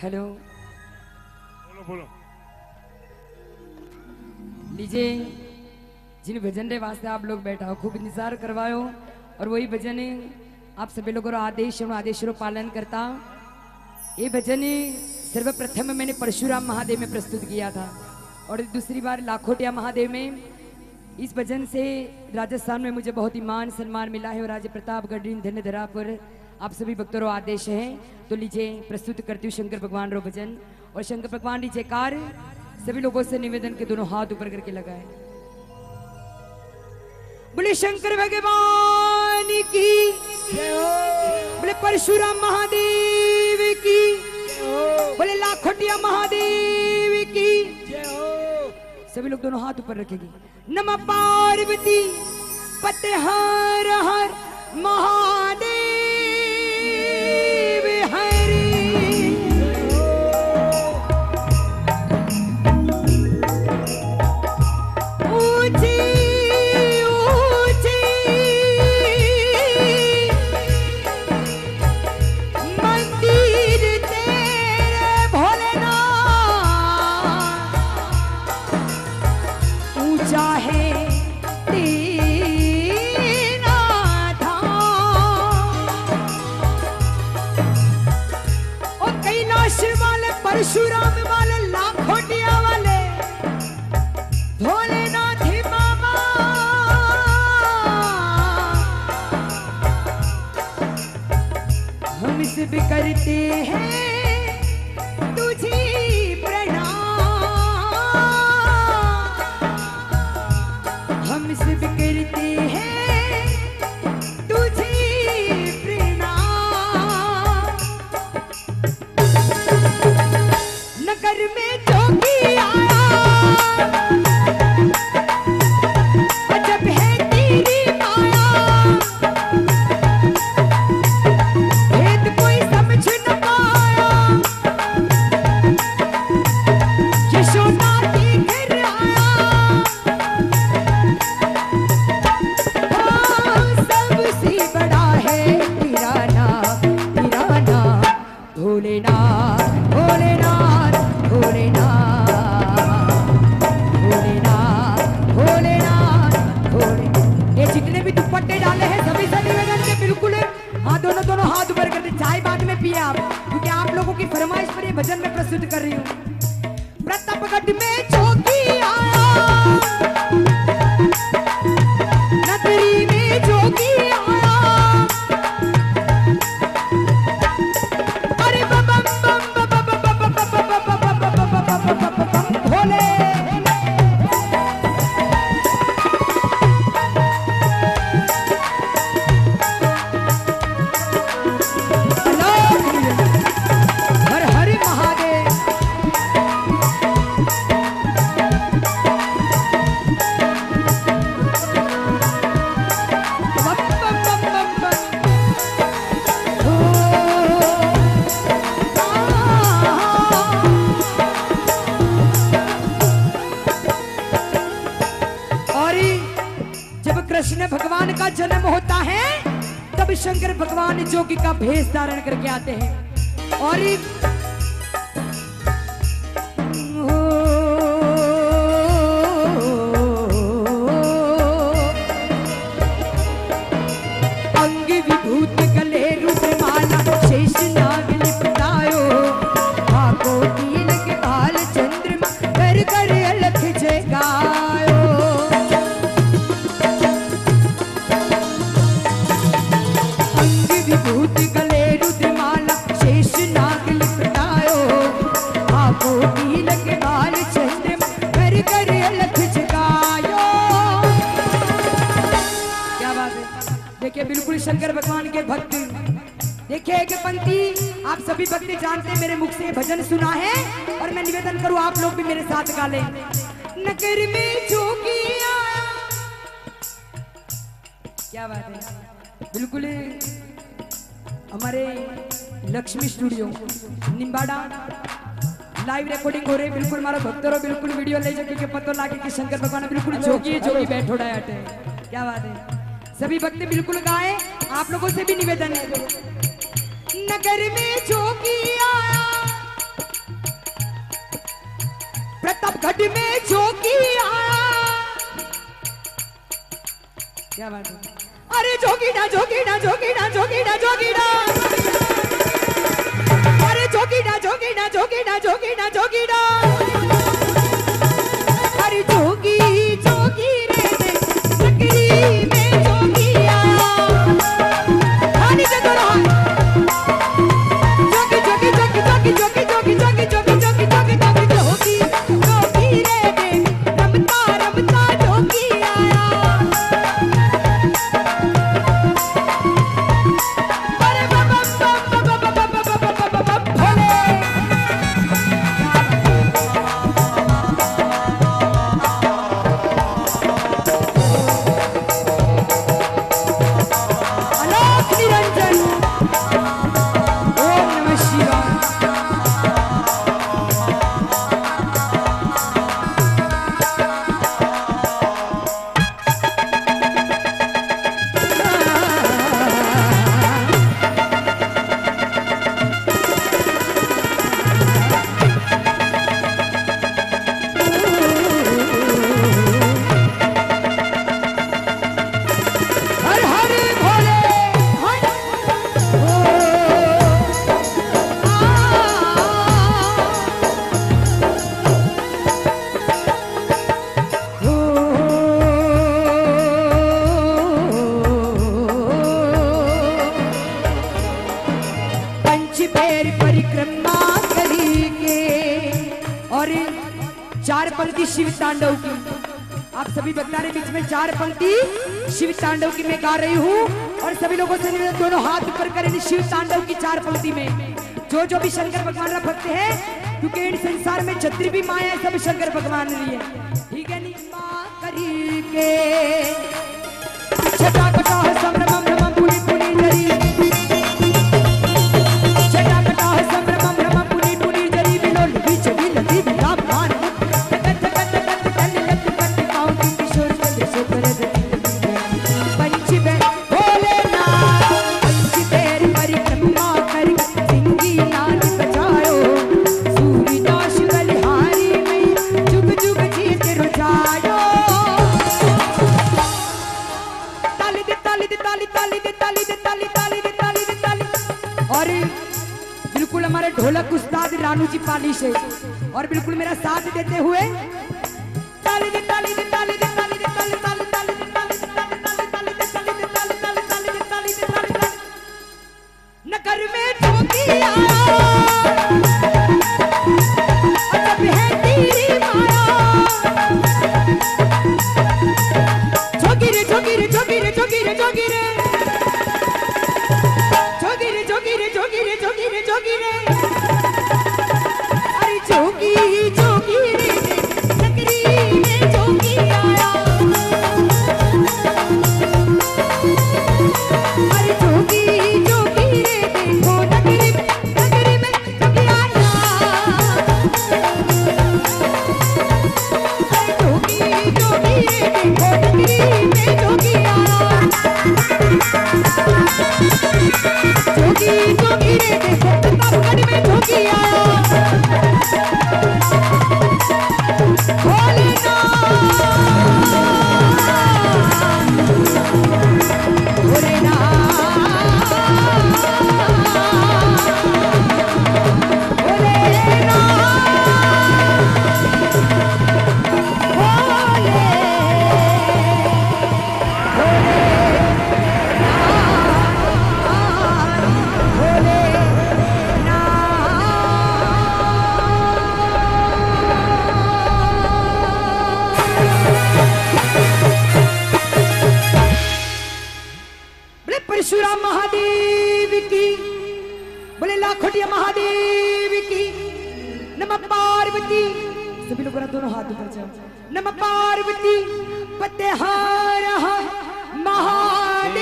Hello बोलो बोलो। लीजिए, जिन भजन के वास्ते आप लोग बैठा हो खूब इंतजार करवायो और वही भजन आप सभी लोगों का आदेश पालन करता। ये भजन सर्वप्रथम मैंने परशुराम महादेव में प्रस्तुत किया था और दूसरी बार लाखोटिया महादेव में। इस भजन से राजस्थान में मुझे बहुत ही मान सम्मान मिला है और आज प्रतापगढ़ धन्य धरा पर आप सभी भक्तों को आदेश है। तो लीजिए प्रस्तुत करती हूँ शंकर भगवान रो भजन। और शंकर भगवान की जयकार सभी लोगों से निवेदन के दोनों हाथ ऊपर करके लगाए। बोले शंकर भगवान की जय हो, बोले परशुराम महादेव की जय हो, बोले लाखोटिया महादेव की जय हो। सभी लोग दोनों हाथ ऊपर रखेंगे। नमः पार्वती पते हर हर महादेव हरि। ऊंची ऊंची मंदिर तेरे भोलेनाथ, ऊंचा है परशुराम वाले लाखोटिया वाले भोलेनाथ बाबा। हम इसे भी करते हैं तुझे प्रणाम, हम इसे भी करते हैं तुझे नगर में जोगी आया, अजब है तेरी माया, भेद कोई समझ न पाया, यशोदा के घर आया। सबसे बड़ा है तेरा नाम भोलेनाथ भोलेनाथ भोलेनाथ भोलेनाथ भोलेनाथ भोले। ये जितने भी दुपट्टे डाले हैं सभी से निवेदन के बिल्कुल दोनों हाथ ऊपर कर दे। चाय बाद में पिए आप, क्योंकि आप लोगों की फरमाइश पर ये भजन में प्रस्तुत कर रही हूँ। प्रतापगढ़ में जोगी आया, नगरी में जोगी आया, कृष्ण भगवान का जन्म होता है तब शंकर भगवान जोगी का भेष धारण करके आते हैं। और अंग विभूत गले रुद्रमाला शेष नाग लिपटायो, आंखों तिलक बाल चंद्रमा कर कर अलख जगायो। भूत गले रुद्रमाला शेष नाग लिपटायो, आंखों तिलक बाल चंद्रमा कर कर अलख जगायो। क्या बात है। देखिए बिल्कुल शंकर भगवान के भक्त। देखिए एक पंक्ति आप सभी भक्त जानते हैं, मेरे मुख से भजन सुना है और मैं निवेदन करूं आप लोग भी मेरे साथ गा लें। नगर में जोगी आया। क्या बात है। बिल्कुल हमारे Lakshmi studio Nimbahera live recording हो रही है। बिल्कुल हमारा भक्तों बिल्कुल वीडियो ले जाके के पता लागे कि शंकर भगवान बिल्कुल जोगी बैठो डाटे। क्या बात है। सभी भक्त बिल्कुल गाए, आप लोगों से भी निवेदन है। नगर में जोगी आया, क्या बात है। अरे जोगीड़ा जोगीड़ा जोगीड़ा जोगीड़ा जोगीड़ा, अरे जोगीड़ा जोगीड़ा जोगीड़ा जोगीड़ा जोगीड़ा, अरे जोगी जोगी रे नगरी में जोगी आया। पानी से दो जोगी जोगी जोगी जोगी जोगी जोगी जोगी जोगी जोगी जोगी जोगी जोगी जोगी रे रमता रमता जोगी आया। अरे बाबा बाबा बाबा बाबा बाबा बाबा भोले। अलोक निरंजन ओम नमः शिवाय। हर हर भोले हर पंच पैर परिक्रमा करी के और चार पंक्ति शिव तांडव की आप सभी भक्तारे बीच में चार पंक्ति शिव तांडव की मैं गा रही हूँ और सभी लोगों से निवेदन दोनों हाथ ऊपर करें शिव तांडव की चार पंक्ति में जो भी शंकर भगवान का भक्त है क्योंकि इन संसार में छत्री भी माया है सब शंकर भगवान लिए ठीक है नी माँ करी के छटा कटा संभ्रमम भ्रमम पुनी पुनी जरी छटा कटा संभ्रमम भ्रमम पुनी पुनी जरी बिलो लगी चली लगी बिला मान और बिल्कुल हमारे ढोलक उस्ताद रानू जी पाली से और बिल्कुल मेरा साथ देते हुए ताली दे ताली दे ताली दे ताली दे ताली ताली ताली दे ताली दे ताली ताली दे ताली दे ताली ताली ताली दे ताली दे ताली नगर में जोगी आया जब है तेरी माया जोगी रे जोगी रे जोगी रे जोगी रे जोगी रे जोगी रे जोगी रे जोगी रे जोगी रे जोगी रे अरे जोगी जोगी रे नगरी में जोगी आया अरे जोगी जोगी रे देखो नगरी में जोगी आया अरे जोगी जोगी रे देखो नगरी में जोगी आया जोगी जोगी रे देखो प्रतापगढ़ में जोगी आया परशुराम महादेव की बोले लाखोटिया महादेव की नमः पार्वती सभी लोग दोनों हाथ ऊपर जाओ नमः पार्वती पतेहार महादेव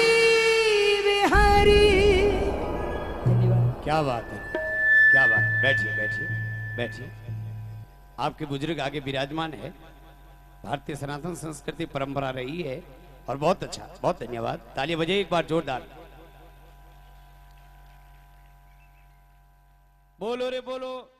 हरि धन्यवाद। क्या बात है, क्या बात है। बैठिए बैठिए बैठिए। आपके बुजुर्ग आगे विराजमान है। भारतीय सनातन संस्कृति परंपरा रही है और बहुत अच्छा, बहुत धन्यवाद। ताली बजाइए एक बार जोरदार। बोलो रे बोलो।